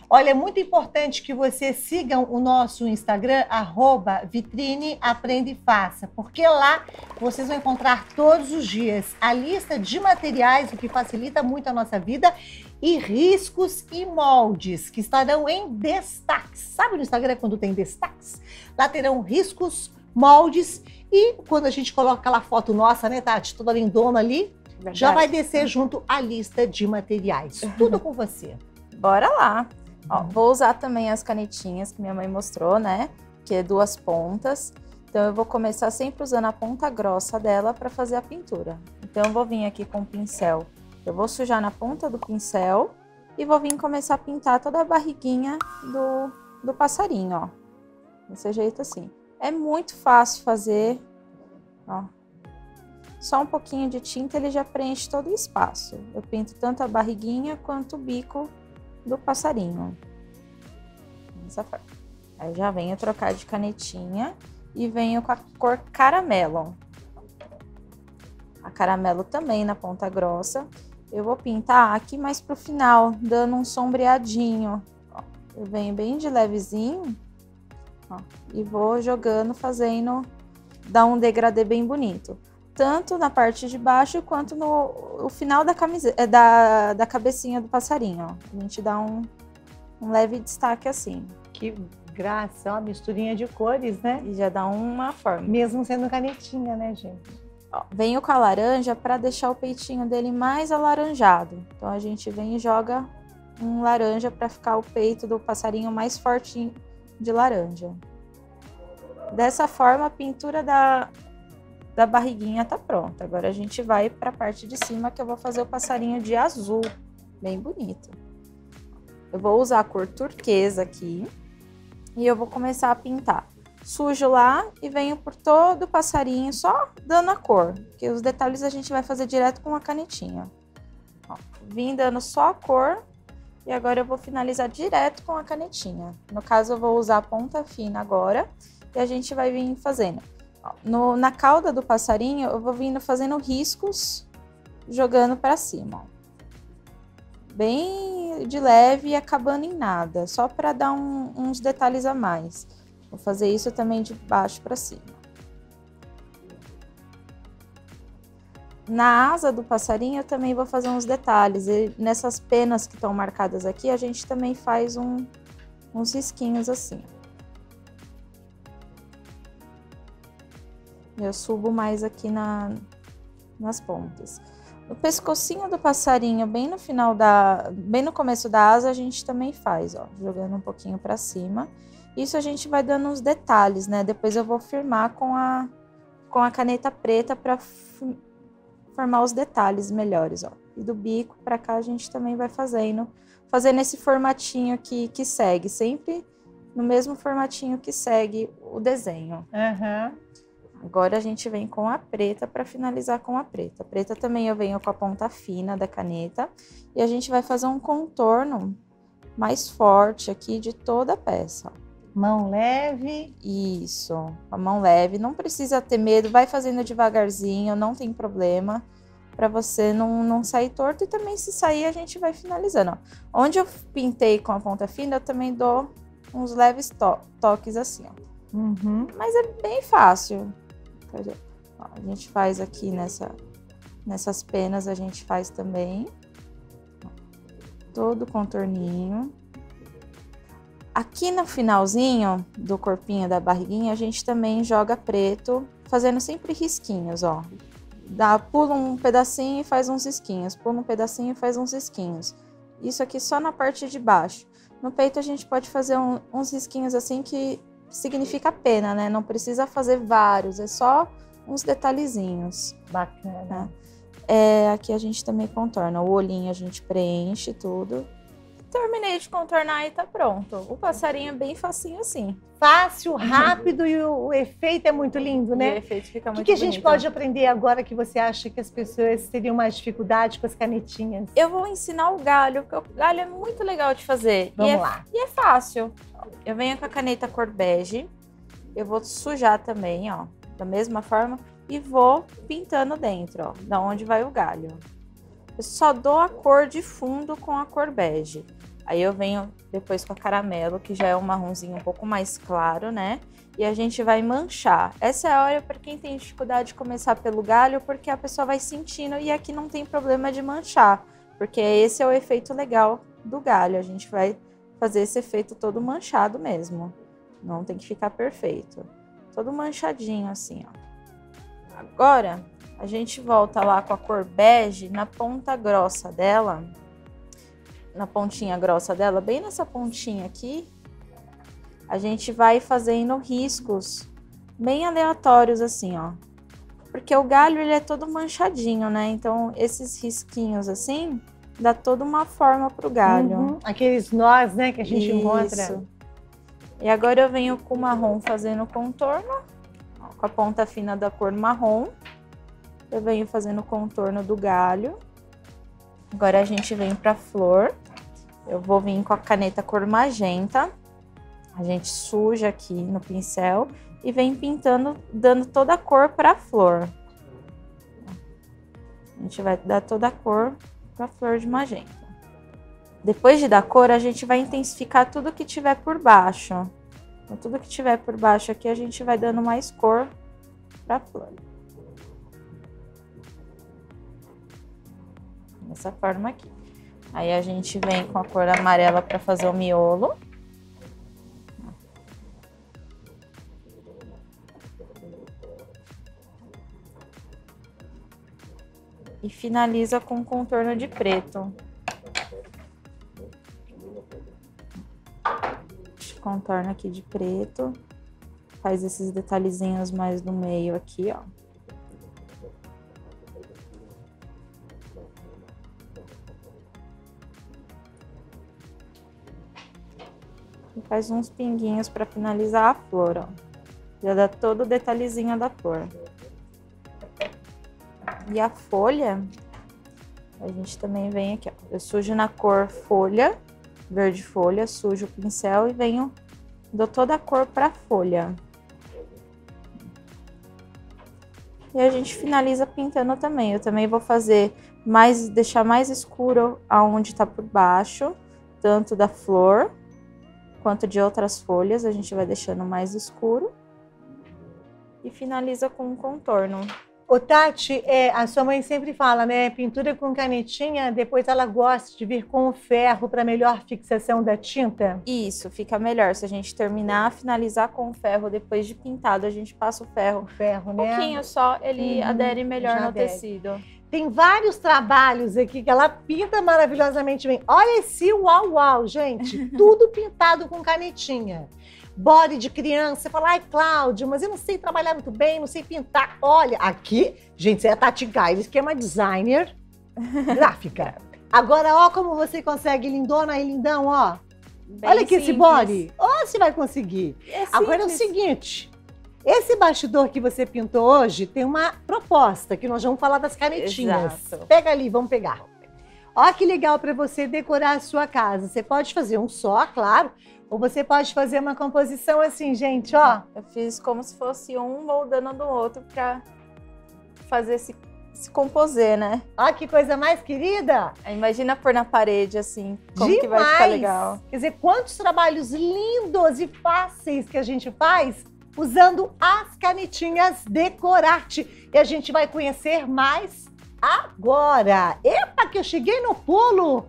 Olha, é muito importante que vocês sigam o nosso Instagram, @Vitrine Aprende e Faça, porque lá vocês vão encontrar todos os dias a lista de materiais, o que facilita muito a nossa vida, e riscos e moldes, que estarão em destaques. Sabe no Instagram quando tem destaques? Lá terão riscos, moldes, e quando a gente coloca aquela foto nossa, né, Tati, toda lindona ali, Verdade. já vai descer junto a lista de materiais. Tudo com você. Bora lá. Ó, vou usar também as canetinhas que minha mãe mostrou, né? Que é 2 pontas. Então, eu vou começar sempre usando a ponta grossa dela para fazer a pintura. Então, eu vou vir aqui com o pincel. Eu vou sujar na ponta do pincel e vou vir começar a pintar toda a barriguinha do passarinho, ó. Desse jeito assim. É muito fácil fazer, ó. Só um pouquinho de tinta, ele já preenche todo o espaço. Eu pinto tanto a barriguinha quanto o bico do passarinho. Dessa forma. Aí já venho trocar de canetinha e venho com a cor caramelo. A caramelo também na ponta grossa. Eu vou pintar aqui mais pro final, dando um sombreadinho. Ó, eu venho bem de levezinho, ó, e vou jogando, fazendo, dá um degradê bem bonito. Tanto na parte de baixo quanto no final da camiseta, da cabecinha do passarinho, ó. A gente dá um leve destaque assim. Que graça, uma misturinha de cores, né? E já dá uma forma. Mesmo sendo canetinha, né, gente? Ó, venho com a laranja para deixar o peitinho dele mais alaranjado. Então a gente vem e joga um laranja para ficar o peito do passarinho mais fortinho de laranja. Dessa forma, a pintura da barriguinha tá pronta. Agora a gente vai para a parte de cima, que eu vou fazer o passarinho de azul, bem bonito. Eu vou usar a cor turquesa aqui e eu vou começar a pintar. Sujo lá e venho por todo o passarinho, só dando a cor, porque os detalhes a gente vai fazer direto com a canetinha. Ó, vim dando só a cor e agora eu vou finalizar direto com a canetinha. No caso, eu vou usar a ponta fina agora e a gente vai vir fazendo. Na cauda do passarinho, eu vou vindo fazendo riscos, jogando para cima. Ó. Bem de leve e acabando em nada, só para dar uns detalhes a mais. Vou fazer isso também de baixo para cima. Na asa do passarinho, eu também vou fazer uns detalhes. E nessas penas que estão marcadas aqui, a gente também faz uns risquinhos assim. Eu subo mais aqui nas pontas. No pescocinho do passarinho, bem no final bem no começo da asa, a gente também faz, ó, jogando um pouquinho para cima. Isso a gente vai dando uns detalhes, né? Depois eu vou firmar com a caneta preta para formar os detalhes melhores, ó. E do bico para cá a gente também vai fazendo esse formatinho que segue, sempre no mesmo formatinho que segue o desenho. Uhum. Agora a gente vem com a preta para finalizar com a preta. A preta também eu venho com a ponta fina da caneta e a gente vai fazer um contorno mais forte aqui de toda a peça. Mão leve. Isso, a mão leve, não precisa ter medo, vai fazendo devagarzinho, não tem problema, para você não sair torto, e também se sair a gente vai finalizando. Ó. Onde eu pintei com a ponta fina, eu também dou uns leves toques assim, ó. Uhum. Mas é bem fácil. Ó, a gente faz aqui nessas penas, a gente faz também todo o contorninho. Aqui no finalzinho do corpinho da barriguinha, a gente também joga preto, fazendo sempre risquinhos, ó. Pula um pedacinho e faz uns risquinhos, pula um pedacinho e faz uns risquinhos. Isso aqui só na parte de baixo. No peito a gente pode fazer uns risquinhos assim que significa pena, né? Não precisa fazer vários, é só uns detalhezinhos. Bacana. Né? Aqui a gente também contorna. O olhinho a gente preenche tudo. Terminei de contornar e tá pronto. O passarinho é bem facinho assim. Fácil, rápido e o efeito é muito lindo, né? O efeito fica muito bonito. O que a gente bonito. pode aprender agora que você acha que as pessoas teriam mais dificuldade com as canetinhas? Eu vou ensinar o galho, porque o galho é muito legal de fazer. Vamos lá. E é fácil. Eu venho com a caneta cor bege. Eu vou sujar também, ó, da mesma forma. E vou pintando dentro, ó, da onde vai o galho. Eu só dou a cor de fundo com a cor bege. Aí eu venho depois com a caramelo, que já é um marronzinho um pouco mais claro, né? E a gente vai manchar. Essa é a hora para quem tem dificuldade de começar pelo galho, porque a pessoa vai sentindo e aqui não tem problema de manchar, porque esse é o efeito legal do galho. A gente vai fazer esse efeito todo manchado mesmo. Não tem que ficar perfeito. Todo manchadinho assim, ó. Agora, a gente volta lá com a cor bege na ponta grossa dela. Na pontinha grossa dela, bem nessa pontinha aqui. A gente vai fazendo riscos bem aleatórios assim, ó. Porque o galho, ele é todo manchadinho, né? Então, esses risquinhos assim, dá toda uma forma pro galho. Aqueles nós, né, que a gente Isso. encontra. E agora eu venho com o marrom fazendo contorno, ó, com a ponta fina da cor marrom. Eu venho fazendo o contorno do galho. Agora a gente vem pra flor. Eu vou vir com a caneta cor magenta. A gente suja aqui no pincel e vem pintando, dando toda a cor para a flor. A gente vai dar toda a cor para a flor de magenta. Depois de dar cor, a gente vai intensificar tudo que tiver por baixo. Então, tudo que tiver por baixo aqui, a gente vai dando mais cor para a flor. Dessa forma aqui. Aí a gente vem com a cor amarela para fazer o miolo. E finaliza com contorno de preto. Contorna aqui de preto. Faz esses detalhezinhos mais no meio aqui, ó. E faz uns pinguinhos para finalizar a flor, ó. Já dá todo o detalhezinho da flor. E a folha, a gente também vem aqui, ó. Eu sujo na cor folha, verde folha, sujo o pincel e venho, dou toda a cor para a folha. E a gente finaliza pintando também. Eu também vou fazer mais, deixar mais escuro aonde tá por baixo, tanto da flor quanto de outras folhas. A gente vai deixando mais escuro. E finaliza com um contorno. Ô, Tati, a sua mãe sempre fala, né? Pintura com canetinha, depois ela gosta de vir com o ferro para melhor fixação da tinta? Isso, fica melhor. Se a gente terminar, finalizar com o ferro, depois de pintado, a gente passa o ferro. O ferro, Um né? pouquinho só, ele adere melhor no adere. tecido. Tem vários trabalhos aqui que ela pinta maravilhosamente bem. Olha esse uau, gente. Tudo pintado com canetinha. Body de criança, você fala, ai, Cláudio, mas eu não sei trabalhar muito bem, não sei pintar. Olha, aqui, gente, você é a Tati Gailes, que é uma designer gráfica. Agora, ó como você consegue, lindona e lindão, ó. Bem Olha aqui esse simples. body. Ó, você vai conseguir. É Agora é o simples. seguinte, esse bastidor que você pintou hoje tem uma proposta, que nós vamos falar das canetinhas. Exato. Pega ali, vamos pegar. Ó que legal para você decorar a sua casa. Você pode fazer um só, claro, ou você pode fazer uma composição assim, gente, ó. Eu fiz como se fosse um moldando do outro para fazer se composer, né? Ó que coisa mais querida. Aí imagina pôr na parede assim, como que vai ficar legal. Quer dizer, quantos trabalhos lindos e fáceis que a gente faz usando as canetinhas Decorarte. E a gente vai conhecer mais agora. Epa, que eu cheguei no pulo!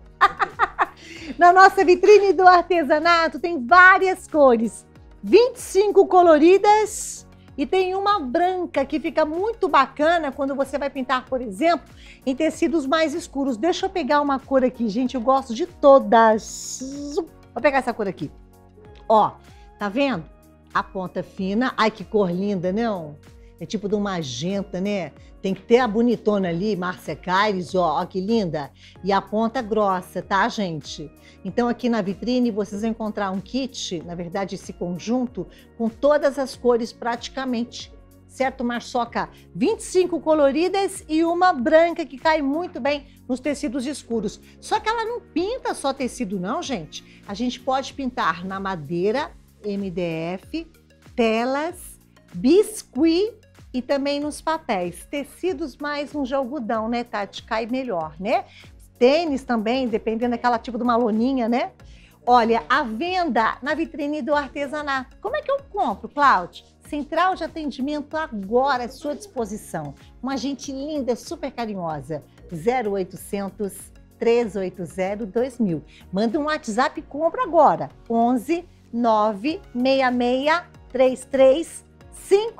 Na nossa vitrine do artesanato tem várias cores, 25 coloridas e tem uma branca que fica muito bacana quando você vai pintar, por exemplo, em tecidos mais escuros. Deixa eu pegar uma cor aqui, gente, eu gosto de todas. Vou pegar essa cor aqui. Ó, tá vendo? A ponta fina, ai que cor linda, não? É tipo de um magenta, né? Tem que ter a bonitona ali, Márcia Caires, ó que linda. E a ponta grossa, tá, gente? Então aqui na vitrine vocês vão encontrar um kit, na verdade esse conjunto, com todas as cores praticamente. Certo, Marçoca? 25 coloridas e uma branca que cai muito bem nos tecidos escuros. Só que ela não pinta só tecido não, gente. A gente pode pintar na madeira, MDF, telas, biscuit e também nos papéis. Tecidos mais um de algodão, né, Tati? Cai melhor, né? tênis também, dependendo daquela tipo de uma loninha, né? Olha, a venda na vitrine do artesanato. Como é que eu compro, Cláudia? Central de atendimento agora à sua disposição. Uma gente linda, super carinhosa. 0800 380 2000. Manda um WhatsApp e compra agora. 11 966 33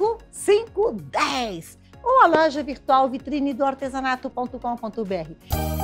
5510. Ou a loja virtual vitrinedoartesanato.com.br.